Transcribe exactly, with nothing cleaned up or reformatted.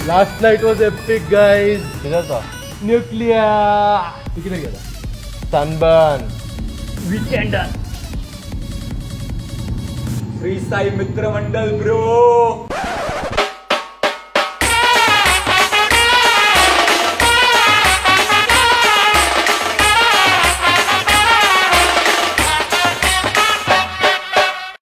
Last night was epic, guys. Nuclear. Sunburn. Weekender. Free Sai Mitra Mandal, bro.